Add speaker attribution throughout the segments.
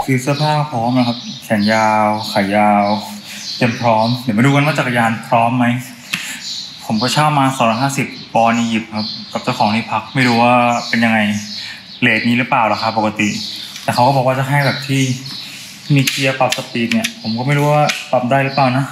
Speaker 1: คือเสื้อผ้าพร้อมนะครับแขนยาวขายาวเตรียมพร้อมเดี๋ยวมาดูกันว่าจักรยานพร้อมไหมผมก็เช่ามา250 ปอนด์อียิปต์ครับกับเจ้าของที่พักไม่รู้ว่าเป็นยังไงเรทนี้หรือเปล่าราคาปกติแต่เขาก็บอกว่าจะให้แบบที่มีเกียร์ปรับสปีดเนี่ยผมก็ไม่รู้ว่าปรับได้หรือเปล่านะ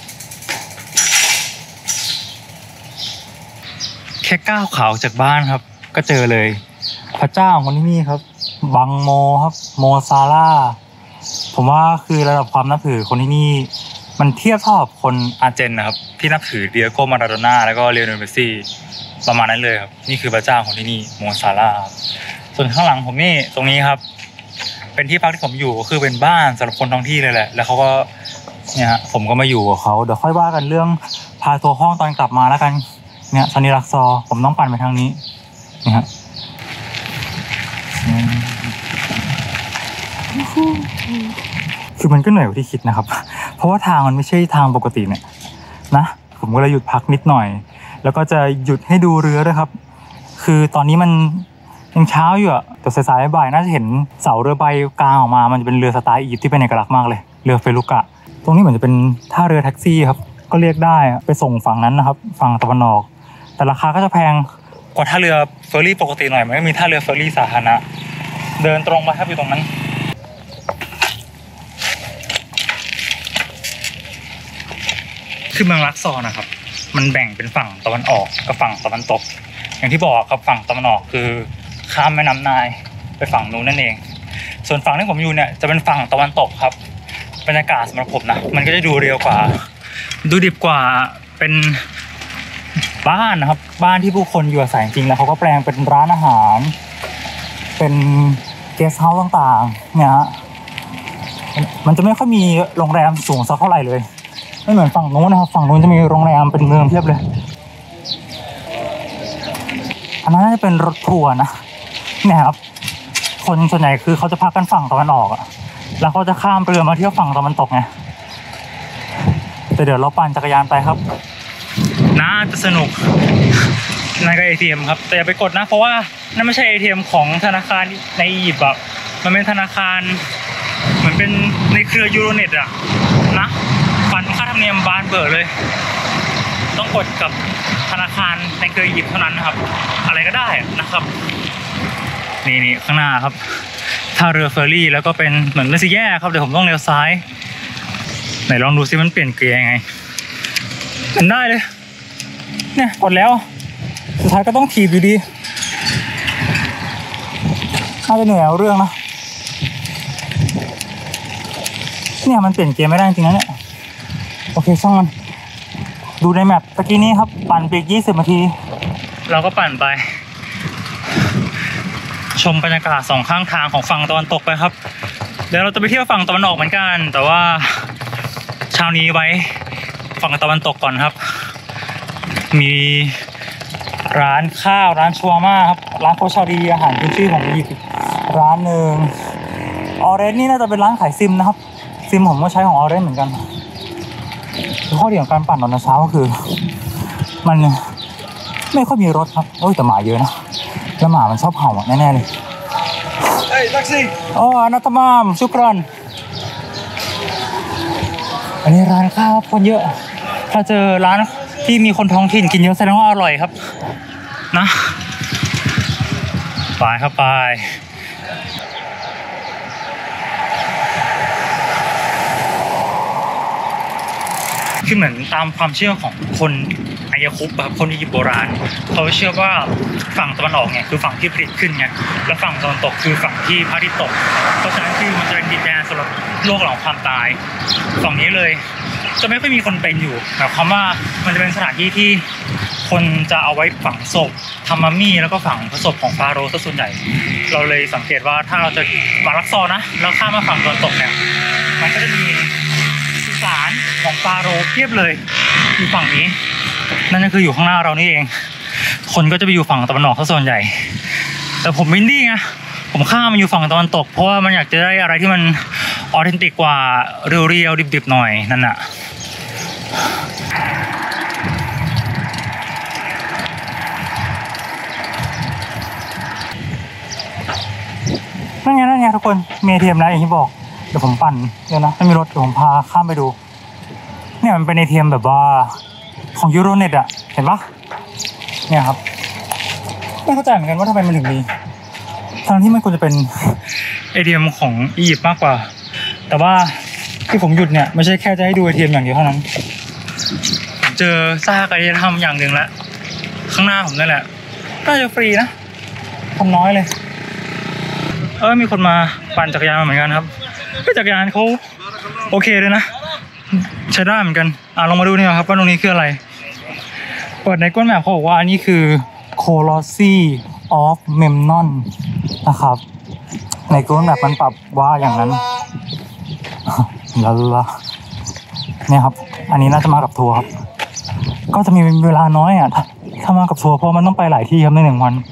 Speaker 1: แค่ก้าวขาออกจากบ้านครับก็เจอเลยพระเจ้าของคนที่นี่ครับบังโมครับโมซาร่าผมว่าคือระดับความนับถือคนที่นี่มันเทียบเท่ากับคนอาร์เจนนะครับที่นับถือเดียโก้มาราโดน่าแล้วก็เลโอเนล เมสซี่ประมาณนั้นเลยครับนี่คือพระเจ้าของที่นี่โมซาร่าส่วนข้างหลังผมนี่ตรงนี้ครับเป็นที่พักที่ผมอยู่ก็คือเป็นบ้านสำหรับคนท้องที่เลยแหละแล้วเขาก็เนี่ยฮะผมก็มาอยู่กับเขาเดี๋ยวค่อยว่ากันเรื่องพาทัวร์ห้องตอนกลับมาแล้วกันเนี่ยซานิรักซอผมต้องปั่นไปทางนี้นี่ฮะคือมันก็เหนื่อยกว่าที่คิดนะครับเพราะว่าทางมันไม่ใช่ทางปกติเนี่ยนะผมก็เลยหยุดพักนิดหน่อยแล้วก็จะหยุดให้ดูเรือด้วยครับคือตอนนี้มันยังเช้าอยู่อะแต่สายๆบ่ายน่าจะเห็นเสาเรือใบกลางออกมามันจะเป็นเรือสไตล์อียิปต์ที่เป็นเอกลักษณ์มากเลยเรือเฟลุกะตรงนี้เหมือนจะเป็นท่าเรือแท็กซี่ครับก็เรียกได้ไปส่งฝั่งนั้นนะครับฝั่งตะวันออกแต่ราคาก็จะแพงกว่าท่าเรือเฟอร์รี่ปกติหน่อยมันก็มีท่าเรือเฟอร์รี่สาธารณะเดินตรงไปครับอยู่ตรงนั้นคือเมืองลักซอร์นะครับมันแบ่งเป็นฝั่งตะวันออกกับฝั่งตะวันตกอย่างที่บอกครับฝั่งตะวันออกคือข้ามแม่น้ำไนล์ไปฝั่งนู้นนั่นเองส่วนฝั่งที่ผมอยู่เนี่ยจะเป็นฝั่งตะวันตกครับบรรยากาศสำหรับผมนะมันก็จะดูเรียวกว่าดูดิบกว่าเป็นบ้านนะครับบ้านที่ผู้คนอยู่อาศัยจริงแล้วเขาก็แปลงเป็นร้านอาหารเป็นเกสต์เฮาส์ต่างๆเนี่ยฮะมันจะไม่ค่อยมีโรงแรมสูงสักเท่าไหร่เลยไม่เหมือนฝั่งนู้นนะครับฝั่งนู้นจะมีโรงแรมเป็นเมืองเพียบเลยอันนั้นน่าจะเป็นรถทัวร์นะเนี่ยครับคนส่วนใหญ่คือเขาจะพักกันฝั่งตะวันออกอะแล้วเขาจะข้ามเรือมาเที่ยวฝั่งตะวันตกไงแต่เดี๋ยวเราปั่นจักรยานไปครับน่าจะสนุกนั่นก็ ATM ครับแต่อย่าไปกดนะเพราะว่านั่นไม่ใช่ ATM ของธนาคารในอียิปต์อะมันเป็นธนาคารเหมือนเป็นในเครือยูโรเน็ตอะนะฟันค่าธรรมเนียมบานเบิกเลยต้องกดกับธนาคารในเครืออียิปต์เท่านั้นนะครับอะไรก็ได้นะครับนี่ข้างหน้าครับท่าเรือเฟอร์รี่แล้วก็เป็นเหมือนสี่แยกครับเดี๋ยวผมต้องเลี้ยวซ้ายไหนลองดูซิมันเปลี่ยนเกียร์ยังไงมันได้เลยเนี่ยกดแล้วสุดท้ายก็ต้องถีบอยู่ดีน่าจะเหนื่อยเอาเรื่องนะเนี่ยมันเปลี่ยนเกียร์ไม่ได้จริงๆนะเนี่ยโอเคช่างมันดูในแมปตะกี้นี้ครับปั่นไปอีก20 นาทีเราก็ปั่นไปชมบรรยากาศสองข้างทางของฝั่งตะวันตกไปครับเดี๋ยวเราจะไปเที่ยวฝั่งตะวันออกเหมือนกันแต่ว่าเช้านี้ไว้ฝั่งตะวันตกก่อนครับมีร้านข้าวร้านชัวม่าครับร้านโคชารีอาหารพื้นที่ของอียิปต์ร้านหนึ่งออเรนจ์นี่น่าจะเป็นร้านขายซิมนะครับซิมผมก็ใช้ของออเรนจ์เหมือนกันข้อดีของการปั่นตอนเช้าก็คือมันไม่ค่อยมีรถครับโอ้ยแต่หมาเยอะนะแล้วหมามันชอบเห่าแน่ๆเลยเฮ้ยแท็กซี่อ๋อนาตมามชุกรันอันนี้ร้านข้าวคนเยอะถ้าเจอร้านที่มีคนท้องถิ่นกินเยอะแสดงว่าอร่อยครับนะไปครับไปคือเหมือนตามความเชื่อของคนอายาคุปแบบคนอียิปต์โบราณเขาเชื่อว่าฝั่งตะวันออกเนี่ยคือฝั่งที่ผลิตขึ้นไงและฝั่งตะวันตกคือฝั่งที่พระอาทิตย์ตกเพราะฉะนั้นคือมันจะเป็นดินแดนสำหรับโลกหลังความตายฝั่งนี้เลยจะไม่ค่อยมีคนเป็นอยู่หมายความว่ามันจะเป็นสถานที่ที่คนจะเอาไว้ฝังศพทำมัมมี่แล้วก็ฝังศพของฟาโรห์ซะส่วนใหญ่เราเลยสังเกตว่าถ้าเราจะมาลักซอนะแล้วข้ามมาฝั่งตะวันตกเนี่ยมันก็จะมีสุสานของฟาโรห์เทียบเลยอยู่ฝั่งนี้นั่นก็คืออยู่ข้างหน้าเรานี่เองคนก็จะไปอยู่ฝั่งตะวันออกซะส่วนใหญ่แต่ผมวินดี้ไงผมข้ามมาอยู่ฝั่งตะวันตกเพราะว่ามันอยากจะได้อะไรที่มันออเทนติกกว่าเรียวๆดิบๆหน่อยนั่นน่ะนั่นไงไงทุกคนมี ATM แล้วอย่างที่บอกเดี๋ยวผมปั่นเดี๋ยวนะไม่มีรถเดี๋ยวผมพาข้ามไปดูเนี่ยมันเป็น ATM แบบว่าของยูโรเน็ตอะเห็นปะเนี่ยครับไม่เข้าใจเหมือนกันว่าทำไมมันถึงมีทั้งที่มันควรจะเป็น ATM ของอียิปต์มากกว่าแต่ว่าที่ผมหยุดเนี่ยไม่ใช่แค่จะให้ดู ATM อย่างเดียวเท่านั้นเจอซากอารยธรรมอย่างหนึ่งแล้วข้างหน้าผมนั่นแหละน่าจะฟรีนะคนน้อยเลยมีคนมาปั่นจักรยานมาเหมือนกันครับจักรยานเขาโอเคเลยนะใช้ได้เหมือนกันลองมาดูนี่ครับว่าตรงนี้คืออะไรเปิดในGoogle Mapเขาบอกว่าอันนี้คือ Colossi of Memnon นะครับในGoogle Mapมันปรับว่าอย่างนั้นแล้วเนี่ยครับอันนี้น่าจะมากับทัวร์ครับก็จะมีเวลาน้อยอ่ะถ้ามากับทัวร์เพราะมันต้องไปหลายที่ครับใน1 วัน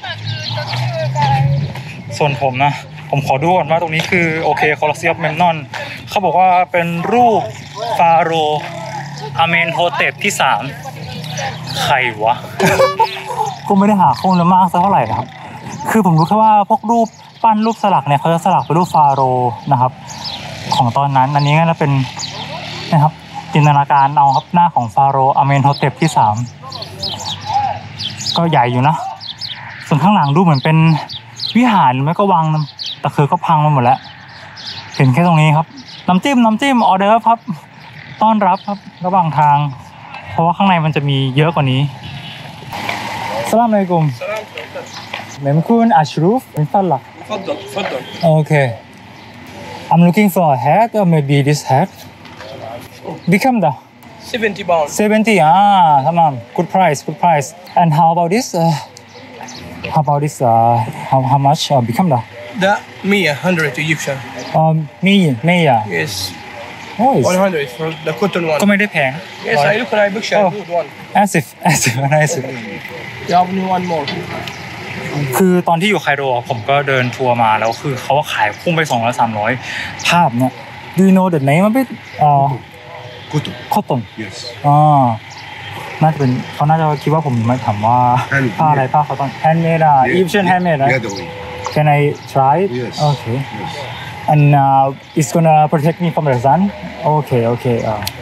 Speaker 1: ส่วนผมนะผมขอดูก่อนว่าตรงนี้คือโอเคColosseum of Memnonเขาบอกว่าเป็นรูปฟาโรห์อาเมนโฮเทปที่3ใครวะ ก็ไม่ได้หาข้อมูลมากสักเท่าไหร่ครับคือผมรู้แค่ว่าพวกรูปปั้นรูปสลักเนี่ยเขาจะสลักเป็นรูปฟาโรห์นะครับของตอนนั้นอันนี้ก็เป็นนะครับจินตนาการเอาครับหน้าของฟาโรห์อาเมนโฮเทปที่3ก็ใหญ่อยู่นะส่วนข้างหลังดูเหมือนเป็นวิหารไม่ก็วังแต่คือก็พังมาหมดแล้วเห็นแค่ตรงนี้ครับน้ำจิ้มออเดอร์ครับต้อนรับครับระหว่างทางเพราะว่าข้างในมันจะมีเยอะกว่านี้สลามอะลัยกุมممكن أشوف من فضلك
Speaker 2: تفضل
Speaker 1: Okay I'm looking for a hat or maybe this hat بكم ده
Speaker 2: 70 pounds
Speaker 1: 70 تمام good price and how about this how much بكم ده
Speaker 2: ده 100 Egyptian
Speaker 1: 100
Speaker 2: yes
Speaker 1: oh
Speaker 2: 100 for the cotton one
Speaker 1: ก็ไม่ได้แพง
Speaker 2: yes I look at picture good one
Speaker 1: as if nice
Speaker 2: you have one more
Speaker 1: คือตอนที่อยู่ไคโรผมก็เดินทัวร์มาแล้วคือเขาขายพุ่งไป200-300ภาพเนี่ย Do you know the name of it cotton
Speaker 3: Yes
Speaker 1: น่าจะเป็นเขาน่าจะคิดว่าผมมาถามว่าผ้าอะไรผ้าเขาต้อง handmade Egyptian handmade
Speaker 3: Yadoi
Speaker 1: Can I try it
Speaker 3: Yes
Speaker 1: Okay
Speaker 3: Yes
Speaker 1: and it's gonna protect me from the sun Okay Okay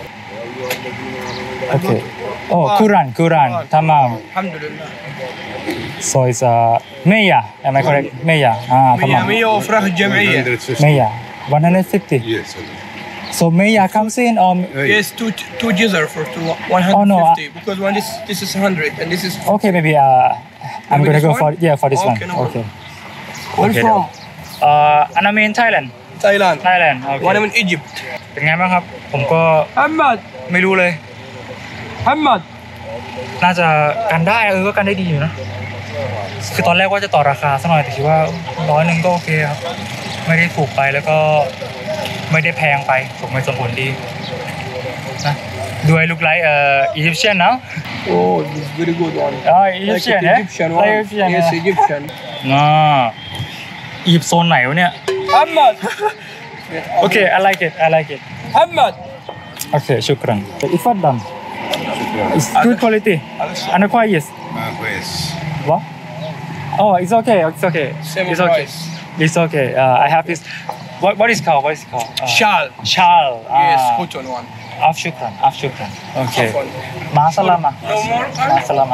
Speaker 1: Quran tamam
Speaker 2: alhamdulillah
Speaker 1: So it's Meya am I correct Meya tamam
Speaker 2: 100 وفراخ الجمعية
Speaker 3: 150
Speaker 1: Meya 150
Speaker 3: Yes
Speaker 1: So Meya comes in
Speaker 2: yes two jizar for 150
Speaker 1: Oh, no,
Speaker 2: because one this is 100 and this is
Speaker 1: Okay maybe I'm gonna go for this one
Speaker 2: Okay, no
Speaker 1: Okay
Speaker 2: where
Speaker 1: Okay,
Speaker 2: from
Speaker 1: I'm in Thailand
Speaker 2: Thailand
Speaker 1: Okay
Speaker 2: وانا من Egypt
Speaker 1: เป็นไงบ้างครับผมก็
Speaker 2: محمد
Speaker 1: ไม่รู้เลย
Speaker 2: محمد
Speaker 1: น่าจะกันได้ก็กันได้ดีอยู่นะคือตอนแรกว่าจะต่อราคาสักหน่อยแต่คิดว่า100ก็โอเคครับไม่ได้ถูกไปแล้วก็ไม่ได้แพงไปสมเหตุสมผลดีนะ Do I look like Egyptian now
Speaker 2: oh this is very good one
Speaker 1: Egyptian
Speaker 2: like Egyptian one
Speaker 1: Egyptian
Speaker 2: yes Egyptian
Speaker 1: อียิปต์โซนไหนวะเนี่ย
Speaker 2: محمد
Speaker 1: Okay I like it
Speaker 2: محمد
Speaker 1: Okay شكرا اتفضل It's good quality أنا كويس
Speaker 3: كويس
Speaker 1: What? Oh, it's okay.
Speaker 2: Same
Speaker 1: It's okay.
Speaker 2: price.
Speaker 1: It's okay. I have this. What is it called?
Speaker 2: Shal
Speaker 1: Shal.
Speaker 2: yes cotton one
Speaker 1: Shukran. Okay.
Speaker 2: Afwan.
Speaker 1: Ma salama.
Speaker 2: no more
Speaker 1: Ma salama.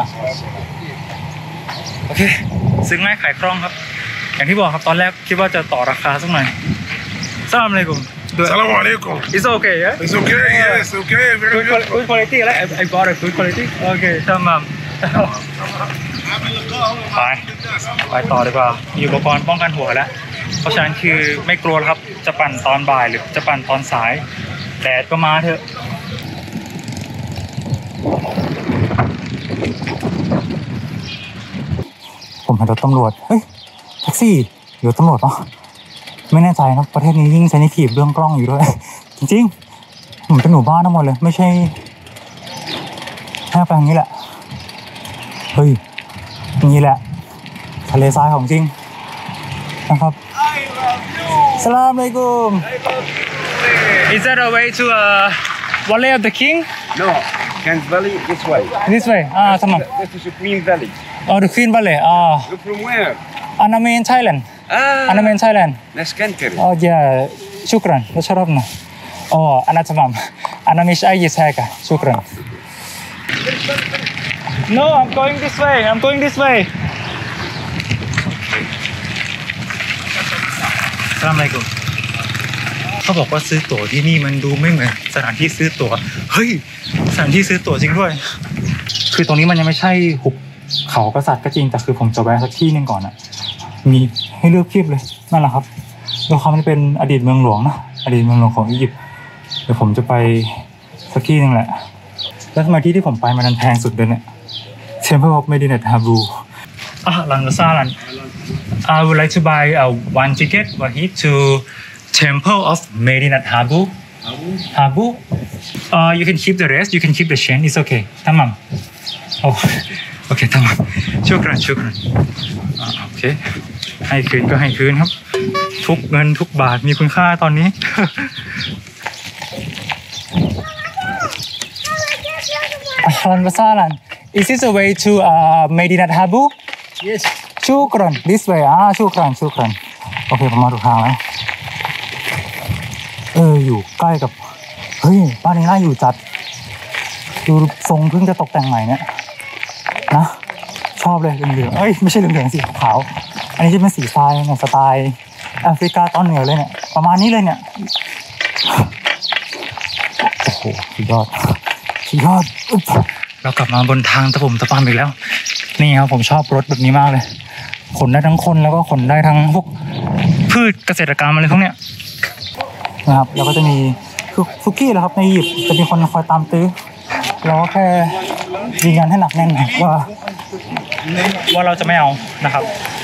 Speaker 1: โอเคซื้อง่ายขายคล่องครับอย่างที่บอกครับตอนแรกคิดว่าจะต่อราคาสักหน่อยสลามอะลัยกุม
Speaker 3: السلام عليكم
Speaker 1: It's okay yeah
Speaker 3: It's okay yes okay very good
Speaker 1: good quality right I bought a good quality Okay ทำมาไปต่อดีกว่ามีอุปกรณ์ป้องกันหัวแล้วเพราะฉะนั้นคือไม่กลัวครับจะปั่นตอนบ่ายหรือจะปั่นตอนสายแดดก็มาเถอะผมเห็นรถตำรวจเฮ้ยแท็กซี่หรือตำรวจปะไม่แน่ใจนะประเทศนี้ยิ่งเซนซิทีฟเรื่องกล้องอยู่ด้วยจริงๆผมเป็นหมู่บ้านทั้งหมดเลยไม่ใช่แค่แปลงนี้แหละเฮ้ยนี่แหละทะเลทรายของจริงนะครับสลามอะลัยกุม Is that a way to Valley of the King?
Speaker 4: No, Kent Valley this way.
Speaker 1: This way. Tamam.
Speaker 4: This is the Queen Valley.
Speaker 1: Oh, the Queen Valley.
Speaker 4: You're from where?
Speaker 1: And I'm in Thailand. أنا من تايلاند.
Speaker 4: ناس كنتري.
Speaker 1: يا شكرا تشرفنا. أنا تمام. أنا مش أي حاجة. شكرا. No, I'm going this way. I'm going this way. อัสสลามุอะลัยกุมเขาบอกว่าซื้อตั๋วที่นี่มันดูไม่เหมือนสถานที่ซื้อตั๋วเฮ้ยสถานที่ซื้อตั๋วจริงด้วยคือตรงนี้มันยังไม่ใช่หุบเขากษัตริย์ก็จริงแต่คือผมจะแวะสักที่นึงก่อนอ่ะมีให้เลือกเพียบเลยนั่นแหละครับโดยความมันเป็นอดีตเมืองหลวงนะอดีตเมืองหลวงของอียิปต์เดี๋ยวผมจะไปสักที่นึงแหละแล้วทำไมที่ผมไปมันแพงสุดเลยเนี่ย Temple of Medinet Habu Ahlan wa sahlan I would like to buy one ticket for here to Temple of Medinet Habu. Habu. You can keep the rest. You can keep the chain. It's okay. Tamam. Oh, okay. Tamam. Shukran. Shukran. Okay. ให้คืนก็ให้คืนครับทุกเงินทุกบาทมีคุณค่าตอนนี้ Ahlan wa sahlan. Is this the way to Medinet Habu?
Speaker 2: Yes.
Speaker 1: ชูกรัน this way ชูกรันโอเคผมมาถูกทางแล้วอยู่ใกล้กับเฮ้ยบ้านนี้น่าอยู่จัดดูทรงเพิ่งจะตกแต่งใหม่เนี่ยนะชอบเลยเหลืองไม่ใช่เหลืองสีขาวอันนี้จะเป็นสีทรายเนี่ยสไตล์แอฟริกาตอนเหนือเลยเนี่ยประมาณนี้เลยเนี่ยโอ้โหสุดยอดเรากลับมาบนทางตะปุ่มตะปามอีกแล้วนี่ครับผมชอบรถแบบนี้มากเลยขนได้ทั้งคนแล้วก็ขนได้ทั้งพวกพืชเกษตรกรรมอะไรพวกเนี้ยนะครับแล้วก็จะมีคือซุกี้แหละครับในอียิปต์จะมีคนคอยตามตื้อแล้วก็แค่ยืนยันให้หนักแน่นว่าเราจะไม่เอานะครับ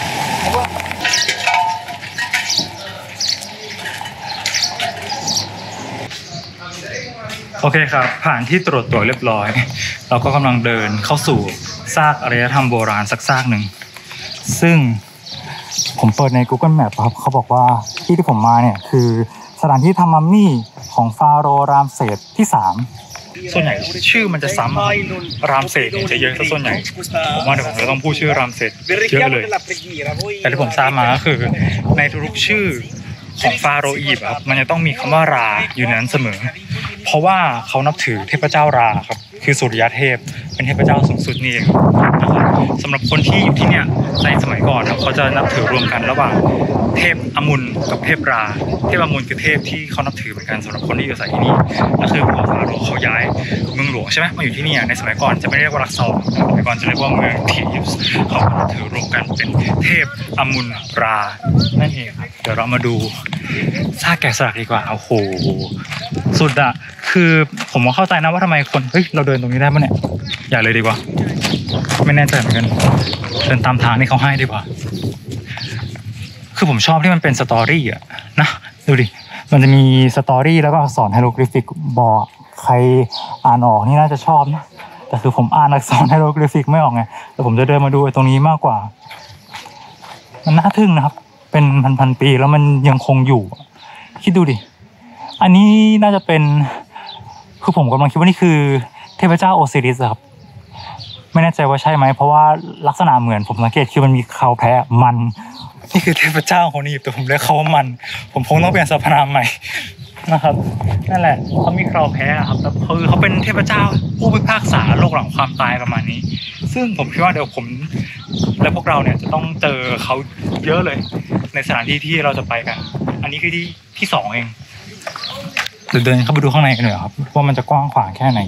Speaker 1: โอเคครับผ่านที่ตรวจตัวเรียบร้อยเราก็กำลังเดินเข้าสู่ซากอารยธรรมโบราณสักซากหนึ่งซึ่งผมเปิดใน Google Map ครับเขาบอกว่าที่ผมมาเนี่ยคือสถานที่ทำมัมมี่ของฟาโรห์รามเสสที่3ส่วนใหญ่ชื่อมันจะซ้ำรามเสสเนี่ยจะเยอะซะส่วนใหญ่ผมว่าเดี๋ยวผมจะต้องพูดชื่อรามเสสเยอะเลยแต่ที่ผมทราบมาก็คือในทุกชื่อของฟาโรห์อียิปต์ครับมันจะต้องมีคำว่าราอยู่ในนั้นเสมอเพราะว่าเขานับถือเทพเจ้าราครับคือสุริยเทพเป็นเทพเจ้าสูงสุดนี่เองนะครับสำหรับคนที่อยู่ที่เนี่ยในสมัยก่อนครับเขาจะนับถือรวมกันระหว่างเทพอมุนกับเทพราเทพอมุนคือเทพที่เขานับถือเหมือนกันสำหรับคนที่อยู่อาศัยที่นี่ก็คือพอฟาโรห์เขาย้ายเมืองหลวงใช่ไหมมาอยู่ที่นี่ในสมัยก่อนจะไม่เรียกว่าลักซอร์สมัยก่อนจะเรียกว่าเมืองทีฟส์เขานับถือรวมกันเป็นเทพอมุนรานั่นเองเดี๋ยวเรามาดูซากแกะสลักดีกว่าโอ้โหสุดอะคือผมเข้าใจนะว่าทำไมคนเราเดินตรงนี้ได้ปะเนี่ยอย่าเลยดีกว่าไม่แน่ใจเหมือนกันเดินตามทางที่เขาให้ดีกว่าคือผมชอบที่มันเป็นสตอรี่อะนะดูดิมันจะมีสตอรี่แล้วก็อักษรไฮโรกริฟิกบอกใครอ่านออกนี่น่าจะชอบนะแต่คือผมอ่านอักษรไฮโรกริฟิกไม่ออกไงแต่ผมจะเดินมาดูตรงนี้มากกว่ามันน่าทึ่งนะครับเป็นพันปีแล้วมันยังคงอยู่คิดดูดิอันนี้น่าจะเป็นคือผมกำลังคิดว่านี่คือเทพเจ้าโอซิริสครับไม่แน่ใจว่าใช่ไหมเพราะว่าลักษณะเหมือนผมสังเกตคือมันมีเขาแพะมันนี่คือเทพเจ้าของอียิปต์แต่ผมเรียกเขาว่ามันผมคงต้องเปลี่ยนสรรพนามใหม่นะครับนั่นแหละเขามีเขาแพะครับแต่คือเขาเป็นเทพเจ้าผู้พิพากษาโลกหลังความตายประมาณนี้ซึ่งผมคิดว่าเดี๋ยวผมและพวกเราเนี่ยจะต้องเจอเขาเยอะเลยในสถานที่ที่เราจะไปกันอันนี้คือที่2เองเดินเข้าไปดูข้างในกันหน่อยครับว่ามันจะกว้างขวางแค่ไหน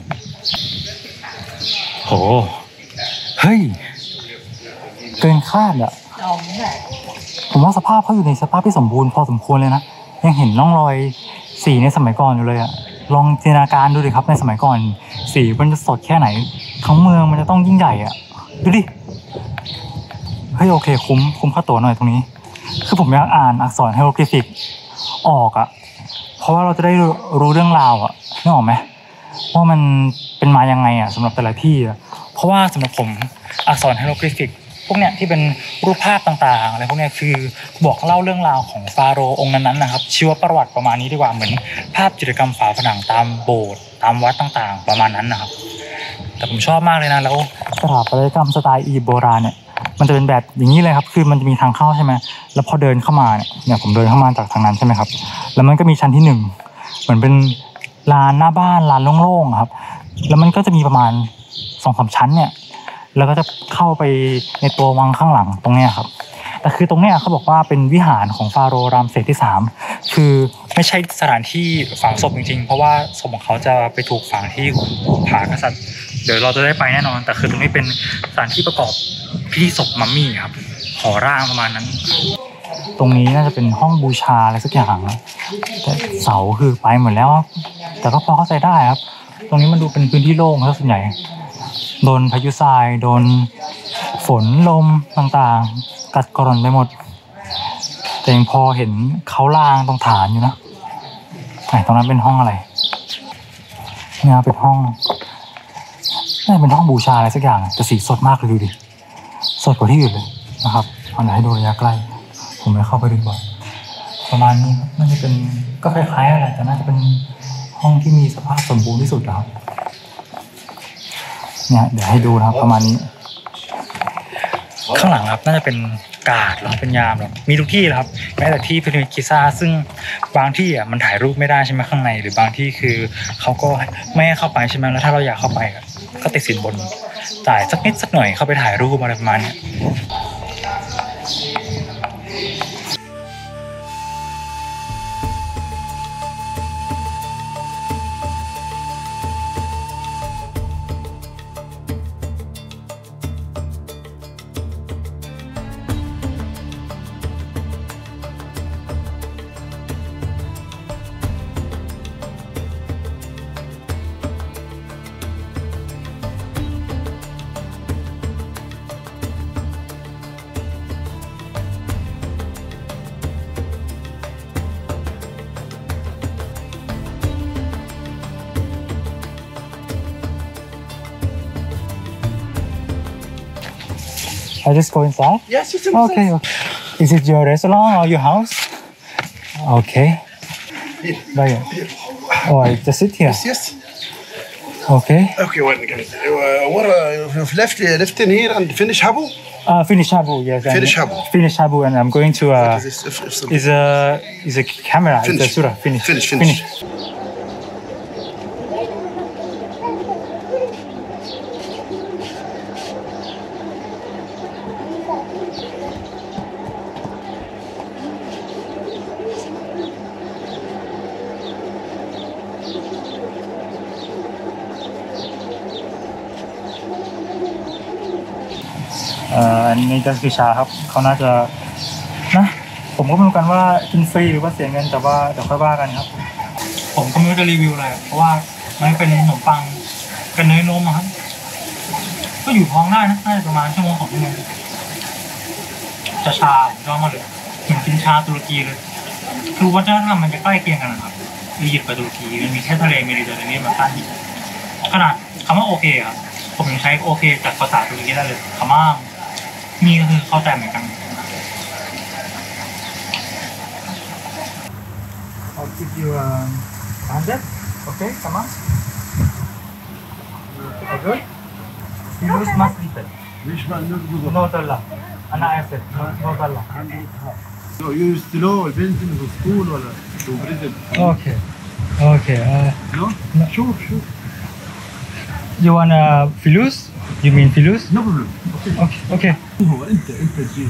Speaker 1: โหเฮ้ยเกินคาดอะผมว่าสภาพเขาอยู่ในสภาพที่สมบูรณ์พอสมควรเลยนะยังเห็นร่องรอยสีในสมัยก่อนอยู่เลยอะลองจินตนาการดูดิครับในสมัยก่อนสีมันจะสดแค่ไหนทั้งเมืองมันจะต้องยิ่งใหญ่อะดูดิเฮ้ยโอเคคุ้มค่าตั๋วหน่อยตรงนี้คือผมอยากอ่านอักษรไฮโรกริฟิกออกอะเพราะว่าเราจะได้รู้เรื่องราวอะนึกออกไหมว่ามันเป็นมายังไงอะสำหรับแต่ละที่อะเพราะว่าสำหรับผมอักษรไฮโรกริฟิกพวกเนี้ยที่เป็นรูปภาพต่างๆอะไรพวกเนี้ยคือบอกเล่าเรื่องราวของฟาโรห์องค์นั้นๆนะครับชีวประวัติประมาณนี้ดีกว่าเหมือนภาพจิตรกรรมฝาผนังตามโบสถ์ตามวัดต่างๆประมาณนั้นนะครับแต่ผมชอบมากเลยนะแล้วสถาปัตยกรรมสไตล์อียิปต์โบราณเนี่ยมันจะเป็นแบบอย่างนี้เลยครับคือมันจะมีทางเข้าใช่ไหมแล้วพอเดินเข้ามาเนี่ยผมเดินเข้ามาจากทางนั้นใช่ไหมครับแล้วมันก็มีชั้นที่1เหมือนเป็นลานหน้าบ้านลานโล่งๆครับแล้วมันก็จะมีประมาณ 2-3 ชั้นเนี่ยแล้วก็จะเข้าไปในตัววังข้างหลังตรงเนี้ยครับแต่คือตรงเนี้ยเขาบอกว่าเป็นวิหารของฟาโรห์รามเสสที่3คือไม่ใช่สถานที่ฝังศพจริงๆเพราะว่าศพของเขาจะไปถูกฝังที่ผากษัตริย์เดี๋ยวเราจะได้ไปแน่นอนแต่คือตรงนี้เป็นสถานที่ประกอบพิธีศพมัมมี่ครับห่อร่างประมาณนั้นตรงนี้น่าจะเป็นห้องบูชาอะไรสักอย่างแต่เสาคือไปหมดแล้วแต่ก็พอเข้าใจได้ครับตรงนี้มันดูเป็นพื้นที่โล่งแล้วส่วนใหญ่โดนพายุทรายโดนฝนลมต่างๆกัดกร่อนไปหมดแต่ยังพอเห็นเขาล่างตรงฐานอยู่นะตรงนั้นเป็นห้องอะไรเนี่ยเป็นห้องน่าจะเป็นห้องบูชาอะไรสักอย่างแต่สีสดมากเลยดูดิสดกว่าที่อื่นเลยนะครับเอาไหนให้ดูระยะใกล้ผมไม่เข้าไปดูบ่อยประมาณนี้น่าจะเป็นก็คล้ายๆอะไรแต่น่าจะเป็นห้องที่มีสภาพสมบูรณ์ที่สุดแล้วเนี่ยเดี๋ยวให้ดูนะครับประมาณนี้ข้างหลังครับน่าจะเป็นกาดหรือเป็นยามหรอมีทุกที่ครับแม้แต่ที่พีระมิดกิซ่าซึ่งบางที่มันถ่ายรูปไม่ได้ใช่ไหมข้างในหรือบางที่คือเขาก็ไม่ให้เข้าไปใช่ไหมแล้วถ้าเราอยากเข้าไปก็ติดสินบนจ่ายสักนิดสักหน่อยเข้าไปถ่ายรูปอะไรประมาณนี้I just go inside?
Speaker 2: Yes, it's
Speaker 1: Okay. Is it your restaurant or your house? Okay. Right. Oh, I just sit here.
Speaker 2: Yes.
Speaker 1: Okay.
Speaker 2: Okay, wait a minute. What left in here and finish Habu?
Speaker 1: Finish Habu, yes.
Speaker 2: Finish Habu.
Speaker 1: Finish Habu, and I'm going to.
Speaker 2: What is this?
Speaker 1: Is a camera.
Speaker 2: Finish.
Speaker 1: It's a surah. Finish.
Speaker 2: Finish.
Speaker 1: อันนี้จัสกิชาครับเขาน่าจะนะผมก็ไม่รู้กันว่ากินฟรีหรือว่าเสียเงินแต่ว่าเดี๋ยวค่อยว่ากันครับผมก็ไม่รู้จะรีวิวอะไรเพราะว่ามันเป็นขนมปังกับเนยนมครับก็อยู่ท้องได้นะน่าจะประมาณ1-2 ชั่วโมงจะชาชอบมากเลยเหมือนกินชาตุรกีเลยคือวัฒนธรรมมันจะใกล้เคียงกันนะครับอียิปต์กับตุรกีมันมีแค่ทะเลเมดิเตอร์เรเนียนมากั้นอยู่ขนาดคำว่าโอเคครับผมยังใช้โอเคจากภาษาตุรกีได้เลยคำว่ามีก็คือเข้าใจเหมือนกัน I'll give you 100. Okay, come on. Okay. You lose must be better.
Speaker 4: ليش ما نرقص؟
Speaker 1: No dollar. أنا آسف. No dollar.
Speaker 4: You used to know البنزين في سكول ولا في بريزن؟
Speaker 1: Okay. Okay.
Speaker 4: No؟ شوف
Speaker 1: You want فلوس? You mean فلوس?
Speaker 4: No problem.
Speaker 1: Okay. Okay.
Speaker 4: هو انت تجي.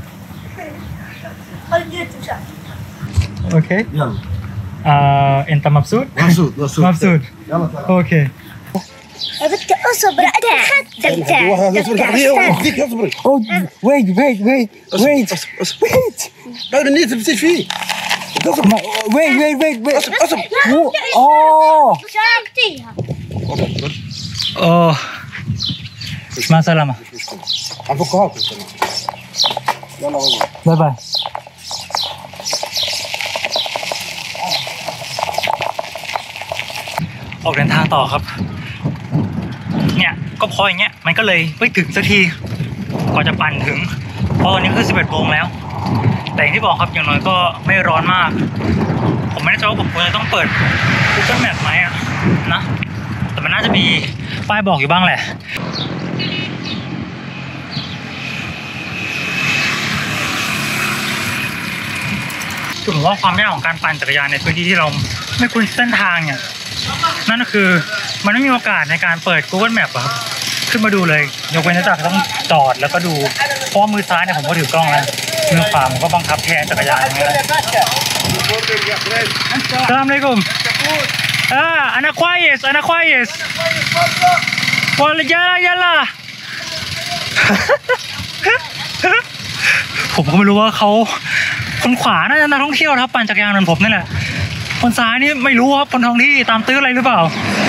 Speaker 1: Okay.
Speaker 4: يلا.
Speaker 1: أنت مبسوط؟
Speaker 4: مبسوط.
Speaker 1: مبسوط.
Speaker 4: يلا
Speaker 1: Okay.
Speaker 5: بدك اصبر
Speaker 2: اصبري.
Speaker 1: Oh, wait.
Speaker 2: هذا من نية بتصير فيه.
Speaker 1: Wait.
Speaker 2: اصبر.
Speaker 1: Oh. Oh. مع السلامة.
Speaker 2: عم فكها. يلا والله.
Speaker 1: باي باي.ออกเดินทางต่อครับเนี่ยก็พออย่างเงี้ยมันก็เลยไม่ถึงสักทีกว่าจะปั่นถึงเพราะตอนนี้คือ11 โมงแล้วแต่อย่างที่บอกครับอย่างน้อยก็ไม่ร้อนมากผมไม่แน่ใจว่าผมควรจะต้องเปิด Google Map ไหมอะนะแต่มันน่าจะมีป้ายบอกอยู่บ้างแหละคือผมว่าความยากของการปั่นจักรยานในพื้นที่ที่เราไม่คุ้นเส้นทางเนี่ยนั่นก็คือมันไม่มีโอกาสในการเปิด Google Map อะครับขึ้นมาดูเลยยกเว้นจะต้องจอดแล้วก็ดูเพราะว่ามือซ้ายเนี่ยผมก็ถือกล้องแล้วมือขวาผมก็บังคับแทนจักรยานอย่างเงี้ยสลามอะลัยกุมأنا كويس أنا كويس والله يلا ผมก็ไม่รู้ว่าเขาคนขวาน่าจะนักท่องเที่ยวครับปั่นจักรยานเหมือนผมนี่แหละคนซ้ายนี่ไม่รู้ครับคนท้องที่ตามตื้ออะไรหรือเปล่า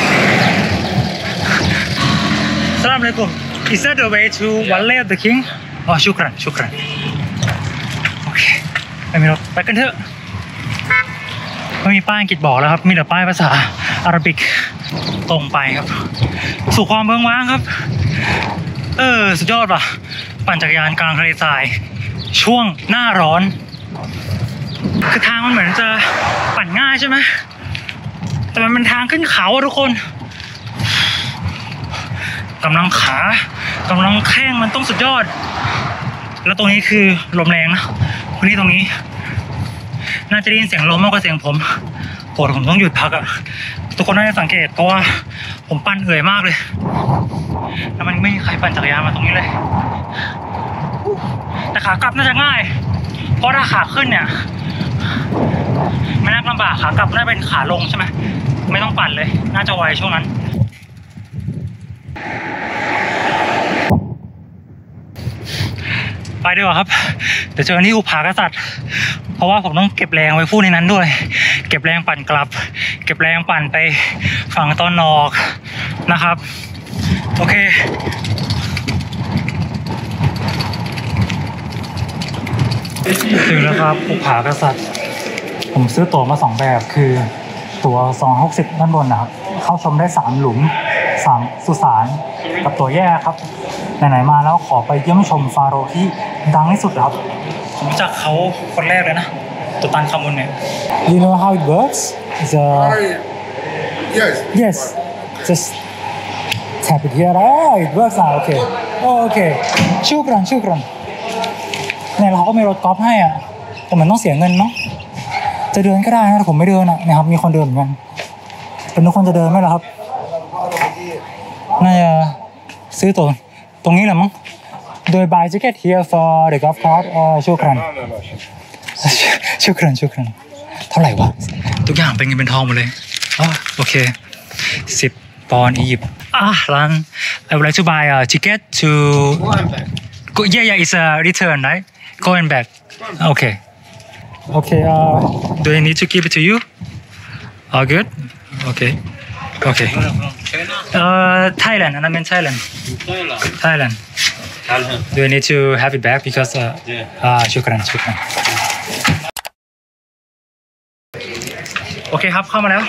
Speaker 1: สลามอะลัยกุม Is that the way to Valley of the King อ๋อชุกรันโอเคไม่มีรถไปกันเถอะไม่มีป้ายอังกฤษบอกแล้วครับมีแต่ป้ายภาษาอาหรับิกตรงไปครับสู่ความเมืองว้างครับสุดยอดป่ะปั่นจักรยานกลางทะเลทรายช่วงหน้าร้อนคือทางมันเหมือนจะปั่นง่ายใช่ไหมแต่มันเป็นทางขึ้นเขาทุกคนกำลังขากำลังแข้งมันต้องสุดยอดแล้วตรงนี้คือลมแรงนะพื้นที่ตรงนี้น่าจะได้ยินเสียงลมมากกว่าเสียงผมปวดผมต้องหยุดพักอะทุกคนน่าจะสังเกตเพราะว่าผมปั่นเหนื่อยมากเลยแล้วมันไม่มีใครปั่นจักรยานมาตรงนี้เลยแต่ขากลับน่าจะง่ายเพราะถ้าขาขึ้นเนี่ยไม่น่าลำบากขากลับน่าเป็นขาลงใช่ไหมไม่ต้องปั่นเลยน่าจะไวช่วงนั้นไปดีกว่าครับเดี๋ยวเจอที่อุปากษัตริย์เพราะว่าผมต้องเก็บแรงไว้พูดในนั้นด้วยเก็บแรงปั่นกลับเก็บแรงปั่นไปฝั่งตอนนอกนะครับโอเคถึงแล้วครับอุปากษัตริย์ผมซื้อตั๋วมา2แบบคือตั๋ว260ด้านบนนะครับเข้าชมได้3หลุม3สุสานกับตั๋วแยกครับไหนๆมาแล้วขอไปเยี่ยมชมฟาโรห์ที่ดังที่สุดครับผมรู้จักเขาคนแรกเลยนะตุตันคามุนเนี่ย You know how it works? Yes. Just tap it here. Oh, it works now. Okay. Oh, okay. ชูกรันเนี่ยเราก็มีรถกอล์ฟให้อ่ะแต่มันต้องเสียเงินเนาะจะเดินก็ได้นะแต่ผมไม่เดินอ่ะนะครับมีคนเดินเหมือนกันเป็นทุกคนจะเดินไหมล่ะครับน่าจะซื้อตั๋วตรงนี้แหละมั้งโดย buy ticket here for the golf cart ชูกรันเท่าไหร่วะทุกอย่างเป็นเงินเป็นทองหมดเลยโอเค10 ปอนด์อียิปต์ร้าน I would like to buy a ticket to yeah it's a return right go and back okay do I need to give it to you good okay Thailand and I mean Thailand do I need to have it back becauseชูกรันโอเคครับเข้ามาแล้ว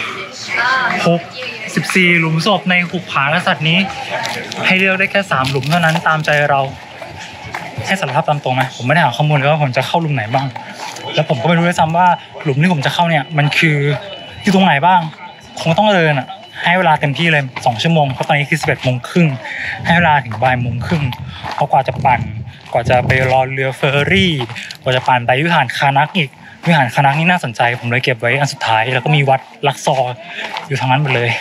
Speaker 1: 14หลุมศพในหุบผากษัตริย์นี้ให้เลือกได้แค่3หลุมเท่านั้นตามใจเราให้สารภาพตามตรงนะผมไม่ได้หาข้อมูลเลยว่าผมจะเข้าหลุมไหนบ้างแล้วผมก็ไม่รู้ด้วยซ้ำว่าหลุมที่ผมจะเข้าเนี่ยมันคืออยู่ตรงไหนบ้างคงต้องเดินให้เวลาเต็มที่เลย2ชั่วโมงเพราะตอนนี้คือ 11:30 ให้เวลาถึงบ่าย 1:30เพราะกว่าจะปั่นกว่าจะไปรอเรือเฟอร์รี่กว่าจะปั่นไปวิหารคานักอีกวิหารคานักนี่น่าสนใจผมเลยเก็บไว้อันสุดท้ายแล้วก็มีวัดลักซอร์อยู่ทางนั้นหมดเลย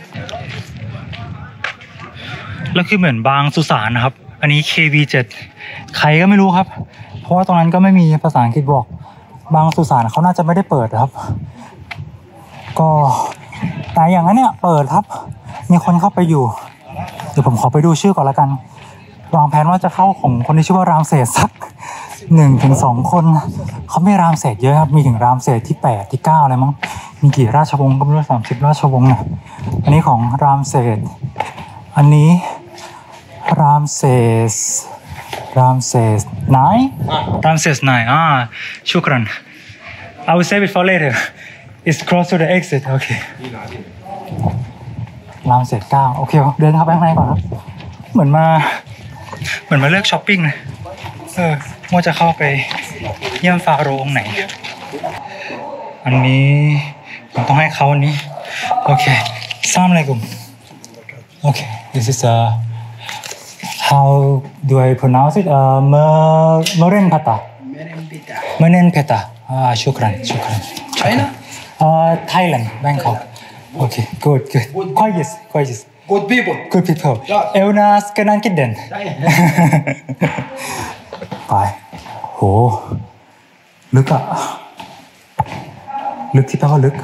Speaker 1: แล้วคือเหมือนบางสุสานนะครับอันนี้ KV7 ใครก็ไม่รู้ครับเพราะว่าตรงนั้นก็ไม่มีภาษาอังกฤษบอกบางสุสานเขาน่าจะไม่ได้เปิดครับก็แต่อย่างนั้นเนี่ยเปิดครับมีคนเข้าไปอยู่เดี๋ยวผมขอไปดูชื่อก่อนละกันวางแผนว่าจะเข้าของคนที่ชื่อว่ารามเสสสัก1-2 คนเขาไม่รามเสสเยอะครับมีถึงรามเสสที่8ที่9อะไรมั้งมีกี่ราชวงศ์ก็ไม่รู้30ราชวงศ์นะอันนี้ของรามเสสอันนี้รามเสส9รามเสส9ชูกรัน I will save it for later it's close to the exit okay รามเสส9โอเคเดินเข้าไปข้างในก่อนครับเหมือนมาเลือกช้อปปิ้งเลยว่าจะเข้าไปเยี่ยมฟาโรห์องค์ไหนอันนี้ผมต้องให้เขาอันนี้โอเคสลามอะลัยกุมโอเค this is how do I pronounce it Merenpeta شكرا China Thailand Bangkok okay good كويس
Speaker 6: good people
Speaker 1: إلنا سكنان جدا ไปโหลึกอะลึกที่แปลว่าลึก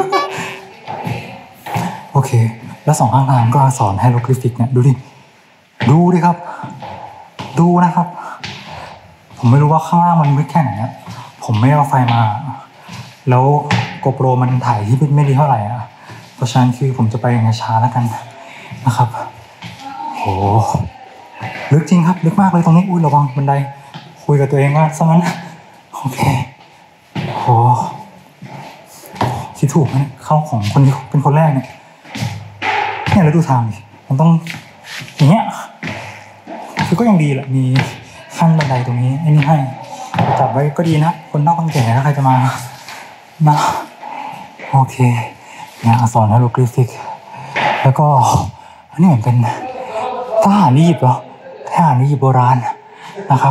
Speaker 1: โอเคแล้วสองข้างทางก็สอนให้โลกริฟิกเนี่ยดูดิครับ ดูนะครับ ผมไม่รู้ว่าข้างล่างมันมืดแค่ไหนอะผมไม่เอาไฟมาแล้วโกโปรมันถ่ายที่ไม่ดีเท่าไหร่อะเพราะฉะนั้นคือผมจะไปอย่างช้าแล้วกันนะครับโหลึกจริงครับลึกมากเลยตรงนี้อุ้ยระวังบันไดคุยกับตัวเองว่าซะงั้นโอเคโหคิดถูกไหมเข้าของคนที่เป็นคนแรกเนี่ยแล้วดูทางดิมันต้องอย่างเงี้ยคือก็ยังดีแหละมีขั้นบันไดตรงนี้ไอ้นี่ให้จับไว้ก็ดีนะคนนอกคนแก่ถ้าใครจะมานะโอเคเนี่ยสอนไฮโรกริฟิกแล้วก็อันนี้เหมือนเป็นทหารอียิปต์เหรอทหารอียิปต์โบราณนะครับ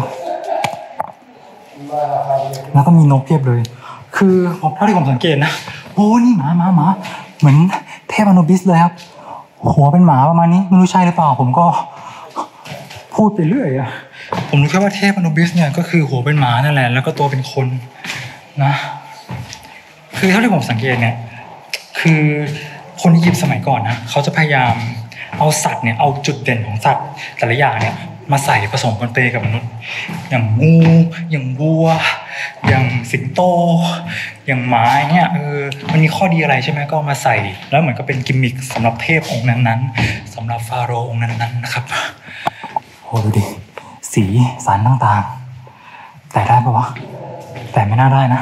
Speaker 1: แล้วก็มีนกเพียบเลยคือผมเท่าที่ผมสังเกตนะโอ้นี่หมาเหมือนเทพอนุบิสเลยครับหัวเป็นหมาประมาณนี้ไม่รู้ใช่หรือเปล่าผมก็พูดไปเรื่อยอะผมรู้แค่ว่าเทพอนุบิสเนี่ยก็คือหัวเป็นหมานั่นแหละแล้วก็ตัวเป็นคนนะคือเท่าที่ผมสังเกตเนี่ยคือคนอียิปต์สมัยก่อนนะเขาจะพยายามเอาสัตว์เนี่ยเอาจุดเด่นของสัตว์แต่ละอย่างเนี่ยมาใส่ผสมปนเปกับมนุษย์อย่างงูอย่างวัวอย่างสิงโตอย่างหมาเนี่ยมันมีข้อดีอะไรใช่ไหมก็มาใส่แล้วเหมือนก็เป็นกิมมิคสำหรับเทพองค์นั้นๆสำหรับฟาโรห์องค์นั้นๆนะครับโอ้ดูดิสีสันต่างๆแต่ได้ปะวะแต่ไม่น่าได้นะ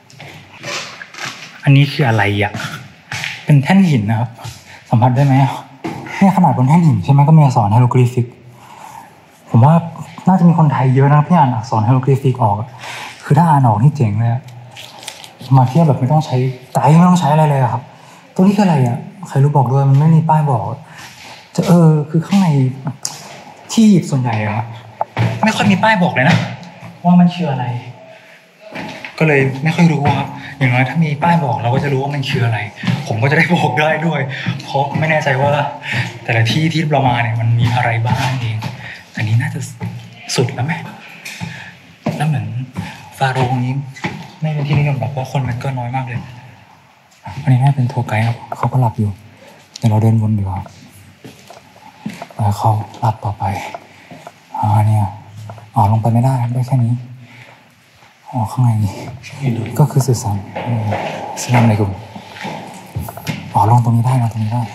Speaker 1: อันนี้คืออะไรอ่ะเป็นแท่นหินนะครับสัมผัสได้ไหมเนี่ยขนาดบนแท่นหินใช่ไหมก็มีอักษรไฮโรกริฟิกผมว่าน่าจะมีคนไทยเยอะนะที่อ่านอักษรไฮโรกริฟิกออกคือถ้าอ่านออกนี่เจ๋งเลยมาเทียบแบบไม่ต้องใช้ไกด์ไม่ต้องใช้อะไรเลยครับตัวนี้คืออะไรอ่ะใครรู้บอกด้วยมันไม่มีป้ายบอกจะคือข้างในที่ส่วนใหญ่อะไม่ค่อยมีป้ายบอกเลยนะว่ามันคืออะไรก็เลยไม่ค่อยรู้ครับอย่างน้อยถ้ามีป้ายบอกเราก็จะรู้ว่ามันคืออะไรผมก็จะได้บอกได้ด้วยเพราะไม่แน่ใจว่าแต่ละที่ที่เรามาเนี่ยมันมีอะไรบ้างเองอันนี้น่าจะสุดแล้วไหมแล้วเหมือนฟาโรห์นี้ไม่เป็นที่นิยมแบบว่าคนมันก็น้อยมากเลยอันนี้น่าเป็นทัวร์ไกด์ครับเขาก็หลับอยู่เดี๋ยวเราเดินวนดีกว่าแล้วเขาหลับต่อไปเนี่ยลงไปไม่ได้ได้แค่นี้ข้างในนี้ก็คือสื่อสารสลามอะไรกุมลงตรงนี้ได้นะตรงนี้ได้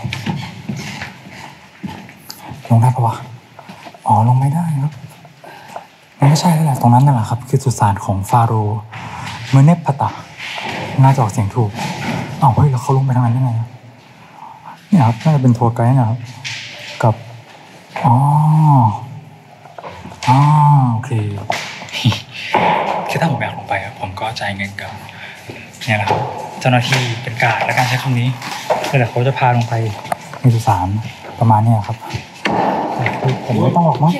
Speaker 1: ลงได้ปะวะลงไม่ได้ครับมันไม่ใช่แล้วแหละตรงนั้นนั่นแหละครับคือสุสานของฟาโรห์เมเนปตะน่าจะออกเสียงถูกเฮ้ยแล้วเขาลงไปทางนั้นได้ไงเนี่ยครับน่าจะเป็นทัวร์ไกด์นะครับกับโอเคคือถ้าผมอยากลงไปผมก็จ่ายเงินกับเนี่ยแหละครับเจ้าหน้าที่เป็นการและการใช้คำนี้แล้วเดี๋ยวเขาจะพาลงไปในสุสานประมาณนี้ครับผมไม่ต้องหรอกมั้ง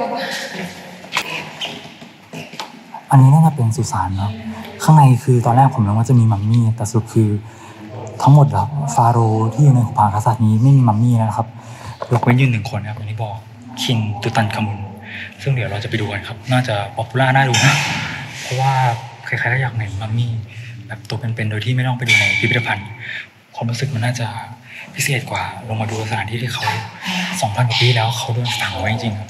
Speaker 1: อันนี้น่าจะเป็นสุสานเนาะข้างในคือตอนแรกผมนึกว่าจะมีมัมมี่แต่สุดคือทั้งหมดครับฟาโรห์ที่อยู่ในหุบผากษัตริย์นี้ไม่มีมัมมี่นะครับยกเว้นยืน1 คนครับอย่างที่บอกคิงตุตันคามุนซึ่งเดี๋ยวเราจะไปดูกันครับน่าจะป๊อปปูล่าน่าดูนะเพราะว่าใครๆก็อยากเห็นมัมมี่แบบตัวเป็นๆโดยที่ไม่ต้องไปดูในพิพิธภัณฑ์ความรู้สึกมันน่าจะพิเศษกว่าลงมาดูสถานที่ที่เขา 2,000 กว่าปีแล้วเขาโดนฝังไว้จริงๆครับ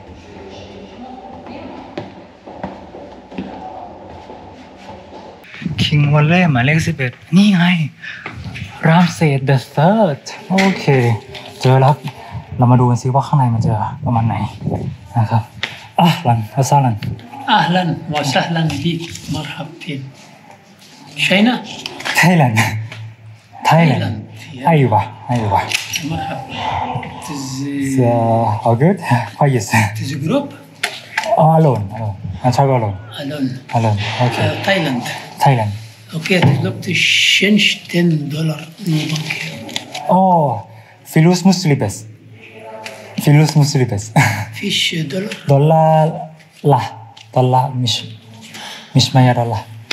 Speaker 1: คิงวัลเล่หมายเลข11นี่ไงรามเซส the third โอเคเจอแล้วเรามาดูกันซิว่าข้างในมันจะประมาณไหนนะครับอัสซาลัน
Speaker 7: أهلا وسهلا بك مرحبتين شينا
Speaker 1: تايلاند أيوة
Speaker 7: مرحبا
Speaker 1: all good كويس
Speaker 7: تز جروب
Speaker 1: alone أنا شغال alone okay
Speaker 7: تايلاند اوكي طلبت $10 نوبك
Speaker 1: فلوس مسلبس
Speaker 7: فيش
Speaker 1: دولار لا دولار مش $100